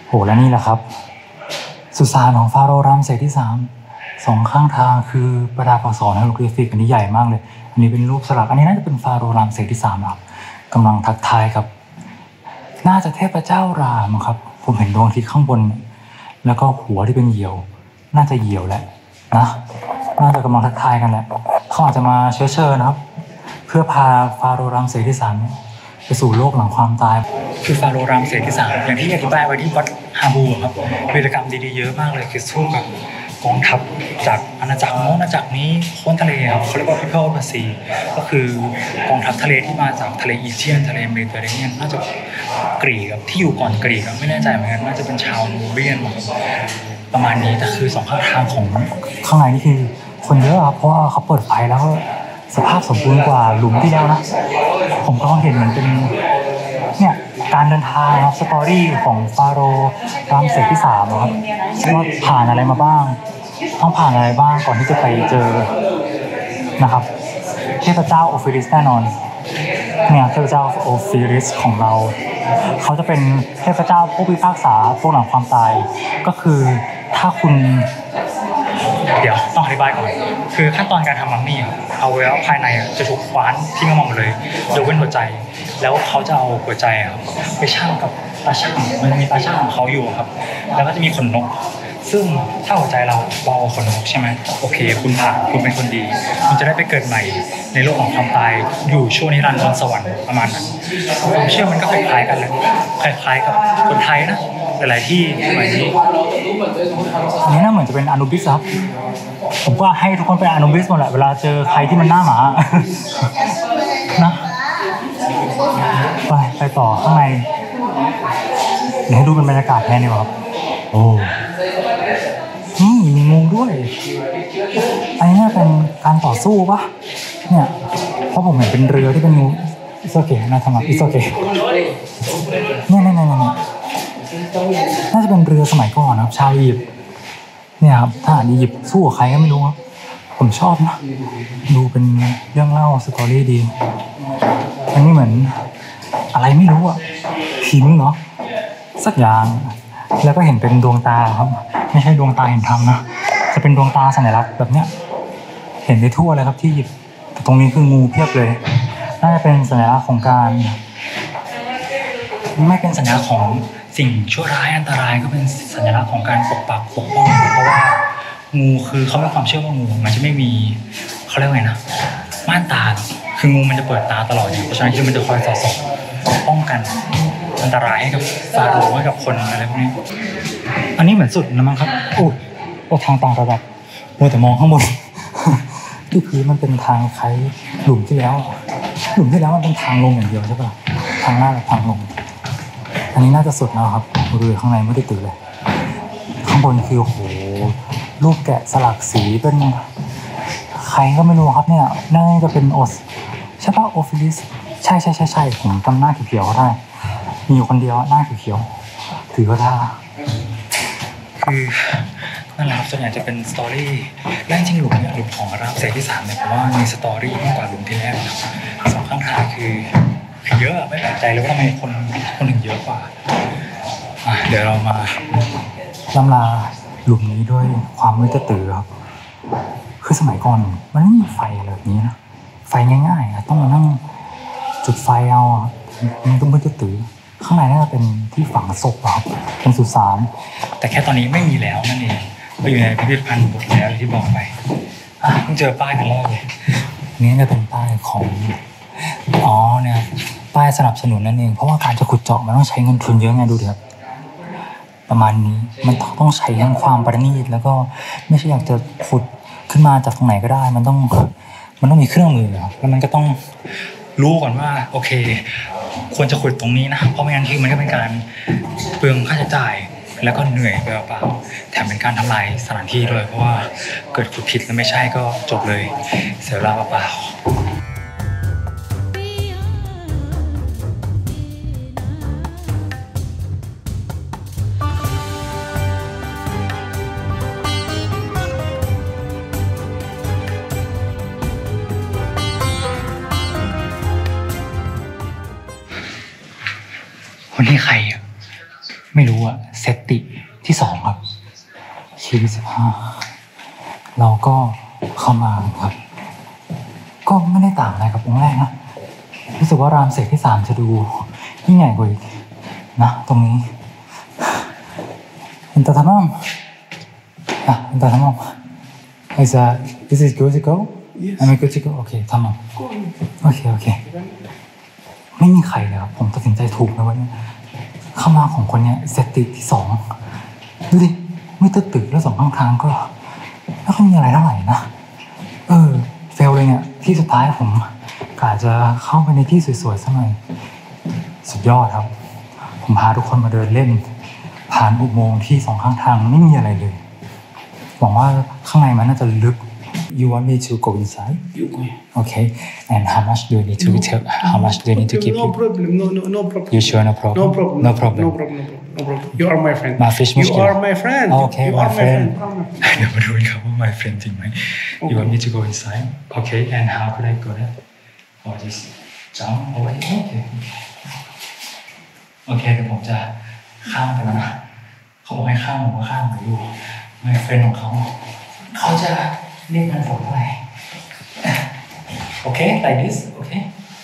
Speaker 1: โหและนี่แหละครับสุสานของฟาโรห์รามเสสที่3สองข้างทางคือประดาษอักษรไฮโรกริฟิกอันนี้ใหญ่มากเลยอันนี้เป็นรูปสลักอันนี้น่าจะเป็นฟาโรห์รามเสสที่3ครับกำลังทักทายกับน่าจะเทพเจ้ารามครับผมเห็นดวงอาทิตย์ข้างบนแล้วก็หัวที่เป็นเหยี่ยวน่าจะเหยี่ยวแหละนะน่าจะกำลังทักทายกันแหละเขาอาจจะมาเชิญนะครับเพื่อพาฟาโรห์รามเสสที่3ไปสู่โลกหลังความตายคือฟาโรห์รามเสสที่3อย่างที่อธิบายไว้ที่วัดฮาบูครับวีรกรรมดีๆเยอะมากเลยคือสู้กับกองทัพจากอาณาจักรโน้นอาณาจักรนี้พ้นทะเลครับเขาเรียกว่า People of the Sea ก็คือกองทัพทะเลที่มาจากทะเลอีเชียนทะเลเมดิเตอร์เรเนียนน่าจะกรีกครับที่อยู่ก่อนกรีกครับไม่แน่ใจเหมือนกันน่าจะเป็นชาวนูเบียนประมาณนี้แต่คือสองข้างทางของข้างในนี่คือคนเยอะครับเพราะว่าเขาเปิดไฟแล้วสภาพสมบูรณ์กว่าหลุมที่แล้วนะผมก็เห็นเหมือนเป็นเนี่ยการเดินทางสตอรี่ของฟาโรห์รามเสสที่3ครับว่าผ่านอะไรมาบ้างต้องผ่านอะไรบ้างก่อนที่จะไปเจอนะครับเทพเจ้าโอฟิริสแน่นอนเนี่ยเทพเจ้าโอฟิริสของเราเขาจะเป็นเทพเจ้าผู้พิพากษาพวกหลังความตายก็คือถ้าคุณเดี๋ยวต้องอธิบายก่อนคือขั้นตอนการทำมัมมี่เอาไว้ภายในจะถูกคว้านทิ้งลงมาหมดเลยยกเว้นหัวใจแล้วเขาจะเอาหัวใจไปชั่งกับตาชั่งมันมีตาชั่งของเขาอยู่ครับแล้วก็จะมีขนนกซึ่งถ้าหัวใจเราเบากว่าขนนกใช่ไหมโอเคคุณผ่านคุณเป็นคนดีคุณจะได้ไปเกิดใหม่ในโลกของความตายอยู่ชั่วนิรันดร์บนสวรรค์ประมาณนั้นความเชื่อมันก็คล้ายๆกันเลยคล้ายๆกับคนไทยนะหลายๆที่สมัยนี้อันนี้น่าเหมือนจะเป็นอนุบิสครับผมก็ให้ทุกคนเป็นอนุบิสหมดแหละเวลาเจอใครที่มันหน้าหมานะไปต่อข้างในเดี๋ยวให้ดูเป็นบรรยากาศแทนดีกว่าครับโอ้มีงูด้วยอันนี้เป็นการต่อสู้ปะเนี่ยเพราะผมเห็นเป็นเรือที่เป็นงูอิสโอเกะนะทำไมอิสโอเกะเนี่ยน่าจะเป็นเรือสมัยก่อนนะครับชาวอียิปต์เนี่ยครับทหารอียิปต์สู้กับใครก็ไม่รู้ผมชอบนะดูเป็นเรื่องเล่าสตอรี่ดีอันนี้เหมือนอะไรไม่รู้หินเหรอสักอย่างแล้วก็เห็นเป็นดวงตาครับไม่ใช่ดวงตาเห็นธรรมนะจะเป็นดวงตาสัญลักษณ์แบบเนี้ยเห็นได้ทั่วเลยครับที่อียิปต์แต่ตรงนี้คืองูเพียบเลยน่าจะเป็นสัญลักษณ์ของการไม่เป็นสัญลักษณ์ของสิ่งชั่วร้ายอันตรายก็เป็นสัญลักษณ์ของการปกป้องเพราะว่างูคือเขามีความเชื่อว่างูมันจะไม่มีเขาเรียกว่าไงนะม่านตาคืองูมันจะเปิดตาตลอดเพราะฉะนั้นคือมันจะคอยสอดส่องป้องกันอันตรายให้กับฟาโรห์ให้กับคนอะไรพวกนี้อันนี้เหมือนสุดนะมั้งครับโอ้ทางต่างระดับมัวแต่มองข้างบนที่พื้นมันเป็นทางคล้ายหลุมที่แล้วมันเป็นทางลงอย่างเดียวใช่ป่ะทางหน้ากับทางลงอันนี้น่าจะสุดแล้วครับเรือข้างในไม่ได้ตื่นเลยข้างบนคือโหรูปแกะสลักสีเป็นใครก็ไม่รู้ครับเนี่ยน่าจะเป็นโอสใช่ป่ะโอฟิลิสใช่ผมจำหน้าเขียวๆได้มีอยู่คนเดียวหน้าเขียวๆถือกระทาคือนั่นแหละครับส่วนใหญ่จะเป็นสตอรี่แรกจริงหลุมของรามเสสที่3เนี่ยผมว่ามีสตอรี่มากกว่าหลุมที่แรกนะสองข้างทางคือเยอะไม่แปลกใจเลยว่าทำไมคนถึงเยอะกว่าเดี๋ยวเรามาล่ำลาหลุมนี้ด้วยความมืดตื้อครับคือสมัยก่อนมันไม่มีไฟแบบนี้นะไฟง่ายๆต้องมานั่งจุดไฟเอามันก็มืดตื้อข้างในน่าจะเป็นที่ฝังศพครับเป็นสุสานแต่แค่ตอนนี้ไม่มีแล้วนั่นเองก็อยู่ในพิพิธภัณฑ์หมดแล้วที่บอกไปเพิ่งเจอป้ายกันแรกเลยนี่จะเป็นป้ายของเนี่ยป้ายสนับสนุนนั่นเองเพราะว่าการจะขุดเจาะมันต้องใช้เงินทุนเยอะไงดูดิครับประมาณนี้มันต้องใช้ทั้งความประณีตแล้วก็ไม่ใช่อยากจะขุดขึ้นมาจากตรงไหนก็ได้มันต้องมีเครื่องมือแล้วมันก็ต้องรู้ก่อนว่าโอเคควรจะขุดตรงนี้นะเพราะไม่งั้นที่มันก็เป็นการเปลืองค่าใช้จ่ายแล้วก็เหนื่อยไปเปล่าแถมเป็นการทำลายสถานที่ด้วยเพราะว่าเกิดขุดผิดแล้วไม่ใช่ก็จบเลยเสียเวลาเปล่าวันนี้ใครไม่รู้เซตติที่สองครับชีวิต15เราก็เข้ามาครับก็ไม่ได้ต่างอะไรกับองค์แรกนะรู้สึกว่ารามเสกที่3จะดูยิ่งใหญ่กว่าอีกนะตรงนี้Entah tamam. Entah tamam. This is good to go?
Speaker 7: Yes.
Speaker 1: Am I good to go? Okay, tamam. Okay. ไม่มีใครเลยครับผมตัดสินใจถูกนะวันนี้เข้ามาของคนเนี้ยสติที่2ดูดิไม่ตึกแล้ว2ข้างทางก็ไม่ค่อยมีอะไรเท่าไหร่นะเฟลเลยเนี่ยที่สุดท้ายผมกะจะเข้าไปในที่สวยๆสักหน่อยสุดยอดครับผมพาทุกคนมาเดินเล่นผ่านอุโมงค์ที่2ข้างทางไม่มีอะไรเลยหวังว่าข้างในมันน่าจะลึก You want me to go inside?
Speaker 7: You go.
Speaker 1: Okay. And how much do you need to tell? How much do you need to give
Speaker 7: No
Speaker 1: you?
Speaker 7: problem. No problem.
Speaker 1: You sure no problem?
Speaker 7: No problem.
Speaker 1: No problem.
Speaker 7: No problem. You are my friend.
Speaker 1: My fish
Speaker 7: You
Speaker 1: mushkil.
Speaker 7: are my friend.
Speaker 1: Okay,
Speaker 7: You
Speaker 1: my
Speaker 7: are
Speaker 1: friend.
Speaker 7: เดี๋ยวมาดูกัน
Speaker 1: ว่า my friend จริงไหม You want me to go inside? Okay. And how could I go there? Or just jump over here? Okay. เดี๋ยวผมจะข้ามไปแล้วนะเขาบอกให้ข้ามผมก็ข้ามไปดู My friend ของเขาจะเรียกมันผมอะไร Okay, like this. Okay.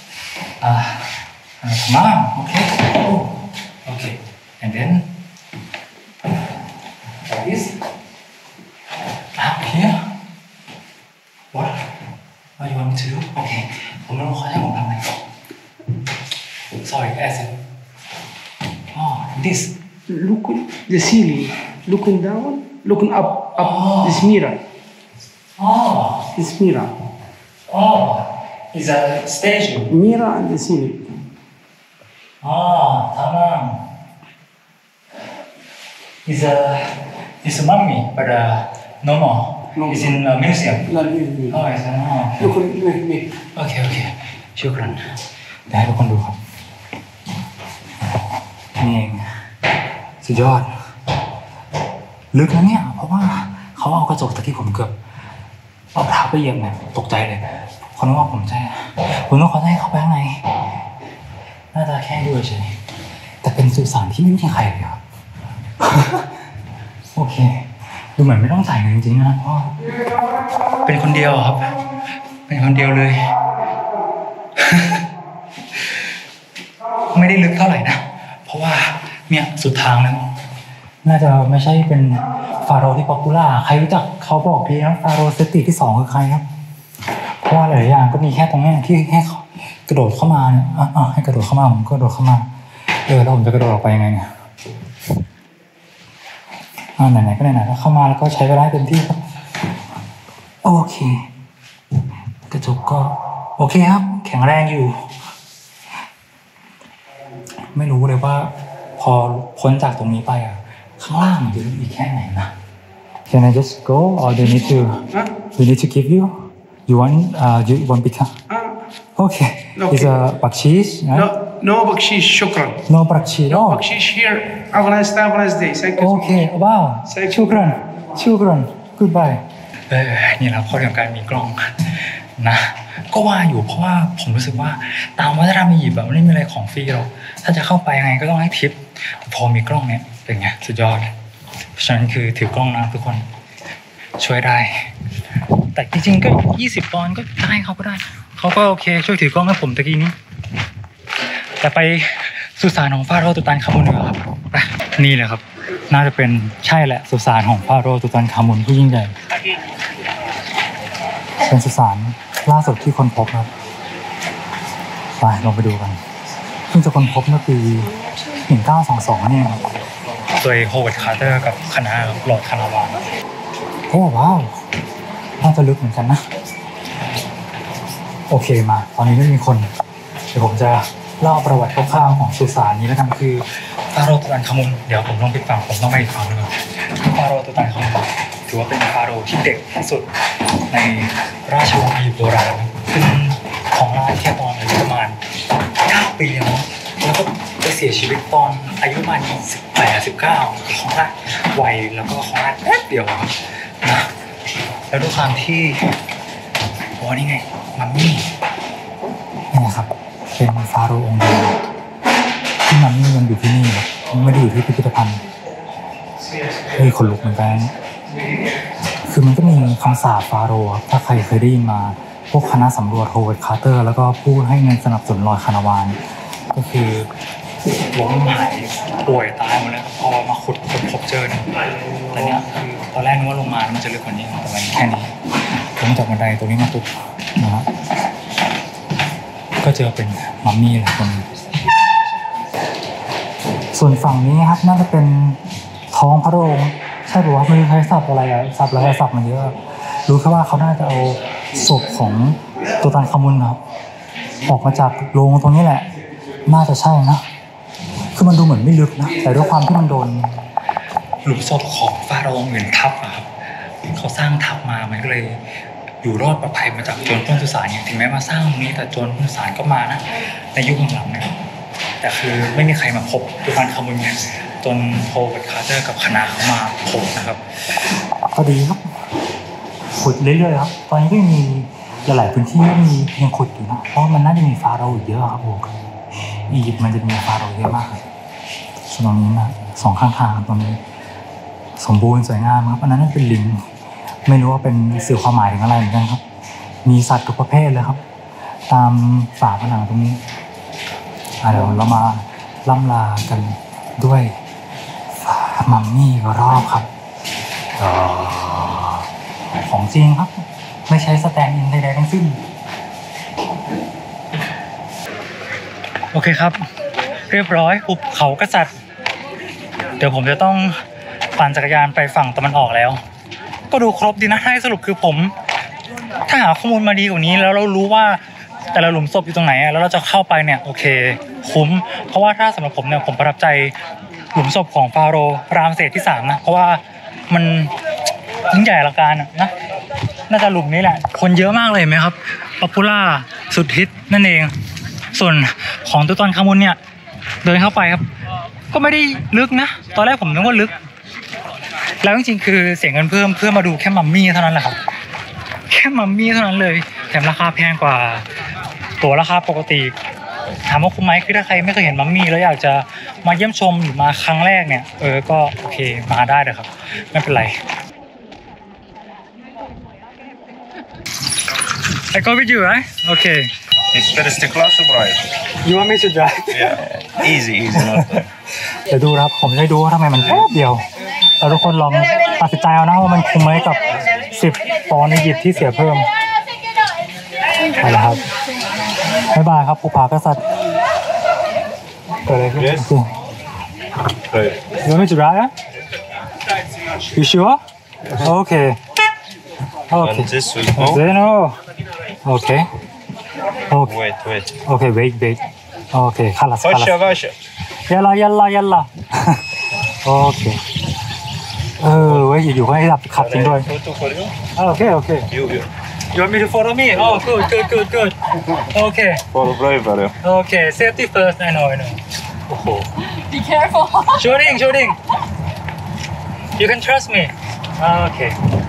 Speaker 1: Come on. Okay. Oh. Okay. And then like this. Up here. What you want me to do? Okay. ผมไม่รู้เขาให้ผมทำอะไร Sorry, as in. Oh, this.
Speaker 7: Look the ceiling. Looking down. Looking up. This mirror.
Speaker 1: Oh.
Speaker 7: This mirror.
Speaker 1: Oh. It's a statue.
Speaker 7: Mirror and the ceiling.
Speaker 1: tamam. It's a mummy, but no more.
Speaker 7: No.
Speaker 1: It's in a museum.
Speaker 7: Like me.
Speaker 1: Oh, it's a no.
Speaker 7: Look at me.
Speaker 1: Okay. ชื่อกันเดี๋ยวให้ทุกคนดูครับนี่เองสุดยอดลึกนะเนี่ยเพราะว่าเขาเอากระจกตะกี้ผมเกือบเอาเท้าไปเหยียบเนี่ยตกใจเลยคนนึกว่าผมต้องขอให้เข้าไปข้างในน่าจะแค่ดูเฉยแต่เป็นสุสานที่ไม่มีใครเลยครับ โอเคดูเหมือนไม่ต้องจ่ายเงินจริงๆนะเพราะเป็นคนเดียวครับเป็นคนเดียวเลย ไม่ได้ลึกเท่าไหร่นะเพราะว่าเนี่ยสุดทางแล้วน่าจะไม่ใช่เป็นฟาโรห์ที่ป๊อปปูล่าใครรู้จักเขาบอกทีนะฟาโรห์เซติที่2คือใครครับเพราะว่าหลายอย่างก็มีแค่ตรงนี้ที่ให้กระโดดเข้ามาเนี่ยให้กระโดดเข้ามาผมก็กระโดดเข้ามาแล้วผมจะกระโดดออกไปยังไงเนี่ยไหนๆก็ไหนๆแล้วเข้ามาแล้วก็ใช้เวลาเต็มที่ครับโอเคกระจกก็โอเคครับแข็งแรงอยู่ไม่รู้เลยว่าพอพ้นจากตรงนี้ไปข้างล่างจะอีกแค่ไหนนะ Can I just go or do you need to give you you want become Okay It's a bakshish
Speaker 7: No bakshish. Shukran.
Speaker 1: No bakshish
Speaker 7: Bakshish here. Have a nice day. Thank you.
Speaker 1: Okay wow Shukran Goodbye นี่แหละข้อดีของการมีกล้องนะก็ว่าอยู่เพราะว่าผมรู้สึกว่าตามวัฒนธรรมอียิปต์แบบไม่มีอะไรของฟรีหรอกถ้าจะเข้าไปยังไงก็ต้องให้ทิปพอมีกล้องเนี่ยเป็นไงสุดยอดเพราะฉะนั้นคือถือกล้องนะทุกคนช่วยได้แต่จริงๆก็20 ปอนด์ก็ได้เขาก็ได้เขาก็โอเคช่วยถือกล้องให้ผมตะกี้นี้แต่ไปสุสานของฟาโรห์ตุตันคามุนครับนี่แหละครับน่าจะเป็นใช่แหละสุสานของฟาโรห์ตุตันคามุนที่ยิ่งใหญ่เป็นสุสานล่าสุดที่คนพบครับไปลองไปดูกันเพิ่งจะคนพบเมื่อปี1922เนี่ยครับโดยโฮเวิร์ดคาร์เตอร์กับคณะลอร์ดคานาวานโอ้ว้าวน่าจะลึกเหมือนกันนะโอเคมาตอนนี้ไม่มีคนเดี๋ยวผมจะเล่าประวัติคร่าวๆของสุสานนี้แล้วกันคือฟาโรห์ตุตันคามุนเดี๋ยวผมลองไปฟังผมต้องไปอีกฝั่งนึงฟาโรห์ตุตันคามุนถือว่าเป็นฟาโรห์ที่เด็กที่สุดในราชวงศ์อียิปต์โบราณขึ้นของราชแค่ตอนอายุประมาณ9 ปีแล้วก็ไปเสียชีวิตตอนอายุประมาณ18 19ของราชวัยแล้วก็ของราชแป๊บเดียวครับนะแล้วด้วยความที่นี่ไงมัมมี่นี่นะครับเป็นฟาโรห์องค์เดียวที่มัมมี่ยังอยู่ที่นี่ไม่ได้อยู่ที่พิพิธภัณฑ์เฮ้ยคนลุกเหมือนกันคือมันก็มีคำสาปฟาโรห์ถ้าใครเคยได้ยินมาพวกคณะสำรวจโฮเวิร์ดคาร์เตอร์แล้วก็ผู้ให้เงินสนับสนุนลอยคาราวานก็คือล้มหายป่วยตายหมดแล้วพอมาขุดพบเจอเนี่ยแต่เนี้ยคือตอนแรกนึกว่าลงมาแล้วมันจะลึกกว่านี้แต่มันแค่นี้ลงจากบันไดตัวนี้มาปุ๊บนะฮะก็เจอเป็นมัมมี่แหละคนส่วนฝั่งนี้ครับน่าจะเป็นท้องพระโรงใช่ป่ะไม่รู้ใช้สับอะไรอะสับอะไรสับมันเยอะรู้แค่ว่าเขาน่าจะเอาศพของตัวตันคามุนครับออกมาจากโรงตรงนี้แหละน่าจะใช่นะคือมันดูเหมือนไม่ลึกนะแต่ด้วยความที่มันโดนหลุมศพของฟาโรห์เหมือนทับอะครับเขาสร้างทับมามันก็เลยอยู่รอดปลอดภัยมาจากโจรปล้นสุสานเนี่ยถึงแม้มาสร้างตรงนี้แต่โจรปล้นสุสานก็มานะในยุคหลังๆเนี่ยแต่คือไม่มีใครมาพบตัวตันคามุนเนี่ยจนโฮเวิร์ดคาร์เตอร์กับคณะเขามาพบนะครับก็ดีครับขุดเรื่อยๆครับตอนนี้ก็มีหลายพื้นที่ก็มียังขุดอยู่นะเพราะมันน่าจะมีฟาโรห์อีกเยอะครับโอ้อียิปต์มันจะมีฟาโรห์เยอะมากส่วนตรงนี้นะสองข้างทางตรงนี้สมบูรณ์สวยงามครับอันนั้นเป็นลิงไม่รู้ว่าเป็นสื่อความหมายถึงอะไรเหมือนกันครับมีสัตว์ทุกประเภทเลยครับตามฝาผนังตรงนี้เดี๋ยวเรามาล่ำลากันด้วยมัมมี่รอบครับของจริงครับไม่ใช้สแตนด์อินใดๆทั้งสิ้นโอเคครับเรียบร้อยหุบเขากษัตริย์เดี๋ยวผมจะต้องปั่นจักรยานไปฝั่งตะวันออกแล้วก็ดูครบดีนะให้สรุปคือผมถ้าหาข้อมูลมาดีกว่านี้แล้วเรารู้ว่าแต่ละหลุมศพอยู่ตรงไหนแล้วเราจะเข้าไปเนี่ยโอเคคุ้มเพราะว่าถ้าสำหรับผมเนี่ยผมประทับใจหลุมศพของฟาโรห์รามเสสที่3นะเพราะว่ามันยิ่งใหญ่อลังการนะน่าจะหลุมนี้แหละคนเยอะมากเลยไหมครับป๊อปปูล่าสุดฮิตนั่นเองส่วนของตัวตันคามุนเนี่ยเดินเข้าไปครับก็ไม่ได้ลึกนะตอนแรกผมนึกว่าลึกแล้วจริงๆคือเสียเงินเพิ่มเพื่อมาดูแค่มัมมี่เท่านั้นแหละครับแค่มัมมี่เท่านั้นเลยแถมราคาแพงกว่าตั๋วราคาปกติถามว่าคุ้มไหมคือถ้าใครไม่เคยเห็นมัมมี่แล้วอยากจะมาเยี่ยมชมหรือมาครั้งแรกเนี่ยก็โอเคมาได้เลยครับไม่เป็นไร I go with you right okay
Speaker 3: It's first class or right?
Speaker 1: you want me to drive
Speaker 3: Yeah. Easy, not bad.
Speaker 1: เดี๋ยวดูครับผมจะดูว่าทำไมมันแป๊บเดียวแล้วทุกคนลองตัดสินใจเอานะว่ามันคุ้มไหมกับ10 ปอนด์ในหยิบที่เสียเพิ่มไปแล้วครับบ๊ายบายครับภูผากษัตริย์เกิดอะไรขึ้น
Speaker 3: Right.
Speaker 1: You want me to drive? You sure? Okay. Okay.
Speaker 3: And this will go.
Speaker 1: Then okay. Okay.
Speaker 3: Wait.
Speaker 1: Okay. Wait. Okay. خلاص.
Speaker 3: Vasha.
Speaker 1: يلا. Okay. เว้ยอยู่ๆก็ให้ขับจริงด้วย
Speaker 3: Photo for you?
Speaker 1: Okay.
Speaker 3: You.
Speaker 1: You want me to follow me? Oh, good. Okay.
Speaker 3: For driver.
Speaker 1: Okay. Safety first. I know. Oh.
Speaker 6: Be careful.
Speaker 1: Shooting. You can trust me. Okay.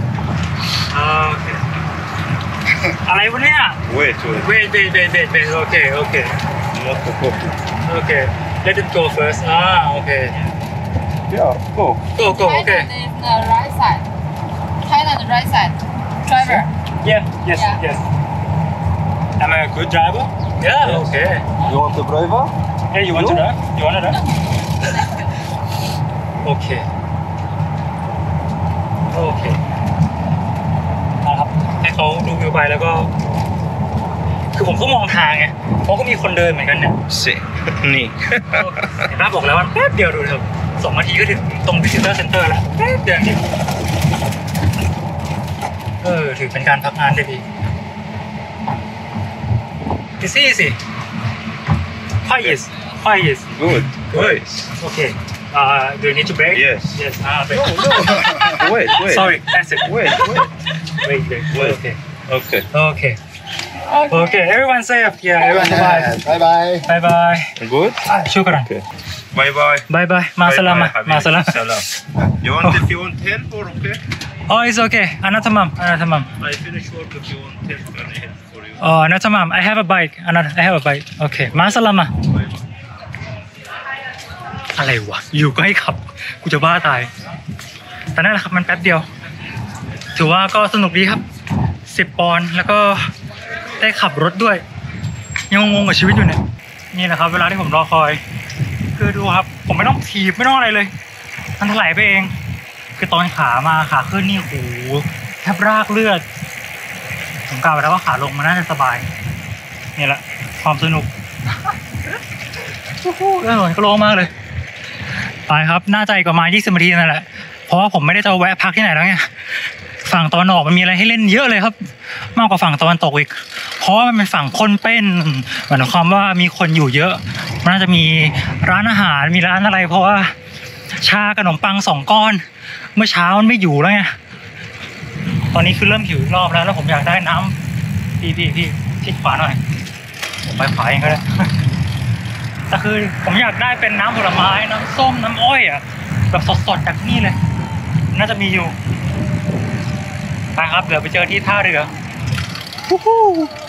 Speaker 1: อะไรวะเนี่ย
Speaker 3: Wait.
Speaker 1: Wait. Okay.
Speaker 3: Not the copy.
Speaker 1: Okay. Let it go first. Okay.
Speaker 3: Yeah, go.
Speaker 1: Go. Okay.
Speaker 6: Thailand is the right side. Thailand the right side. Driver.
Speaker 1: Yes. Am I a good driver? Yeah.
Speaker 3: Yes.
Speaker 1: Okay.
Speaker 3: You want the driver?
Speaker 1: Hey, you want to drive? You want to drive? Okay. นะครับให้เขาดูวิวไปแล้วก็คือผมก็มองทางไงเพราะก็มีคนเดินเหมือนกันเนี่ย
Speaker 3: See. Nick.
Speaker 1: เห็นป้าบอกแล้วว่าแป๊บเดียวดูเถอะ2 นาทีก็ถึงตรง Visitor Center แล้วแป๊บเดียวนี่ถือเป็นการพักงานได้ดีeasy quiet
Speaker 3: Good.
Speaker 1: okay do you need to brake
Speaker 3: Yes.
Speaker 1: brake
Speaker 3: Wait.
Speaker 1: sorry that's it
Speaker 3: Wait.
Speaker 1: wait
Speaker 3: Okay.
Speaker 1: okay everyone safe yeah everyone survive bye
Speaker 3: Good?
Speaker 1: shukran
Speaker 3: Okay. Bye.
Speaker 1: bye ma salama
Speaker 3: Salam. You want help or okay?
Speaker 1: oh it's okay ana tamam
Speaker 3: I finish work if you want help and I help for you.
Speaker 1: oh ana tamam I have a bike okay ma salama อะไรวะอยู่ก็ให้ขับกูจะบ้าตายแต่นั่นแหละครับมันแป๊บเดียวถือว่าก็สนุกดีครับ10 ปอนด์แล้วก็ได้ขับรถด้วยยังงงกับชีวิตอยู่เนี่ยนี่แหละครับเวลาที่ผมรอคอยคือดูครับผมไม่ต้องถีบไม่ต้องอะไรเลยมันถลายไปเองคือตอนขามาขาขึ้นนี่โหแทบรากเลือดผมกล่าวไปแล้วว่าขาลงมันน่าจะสบายนี่แหละความสนุกโอ้โหอร่อยก็ร้องมากเลยไปครับน่าจะอีกประมาณ20 นาทีนั่นแหละเพราะว่าผมไม่ได้จะแวะพักที่ไหนแล้วไงฝั่งตะวันออกมันมีอะไรให้เล่นเยอะเลยครับมากกว่าฝั่งตะวันตกอีกเพราะว่ามันเป็นฝั่งคนเป็นหมายความว่ามีคนอยู่เยอะมันน่าจะมีร้านอาหารมีร้านอะไรเพราะว่าชาขนมปัง2 ก้อนเมื่อเช้ามันไม่อยู่แล้วไงตอนนี้คือเริ่มหิวอีกรอบแล้วผมอยากได้น้ำพี่ชิดขวาหน่อยผมไปขวาเองก็ได้ แต่คือผมอยากได้เป็นน้ำผลไม้น้ำส้มน้ำอ้อยอ่ะแบบสดๆจากนี่เลยน่าจะมีอยู่ไปครับเดี๋ยวไปเจอที่ท่าเรือ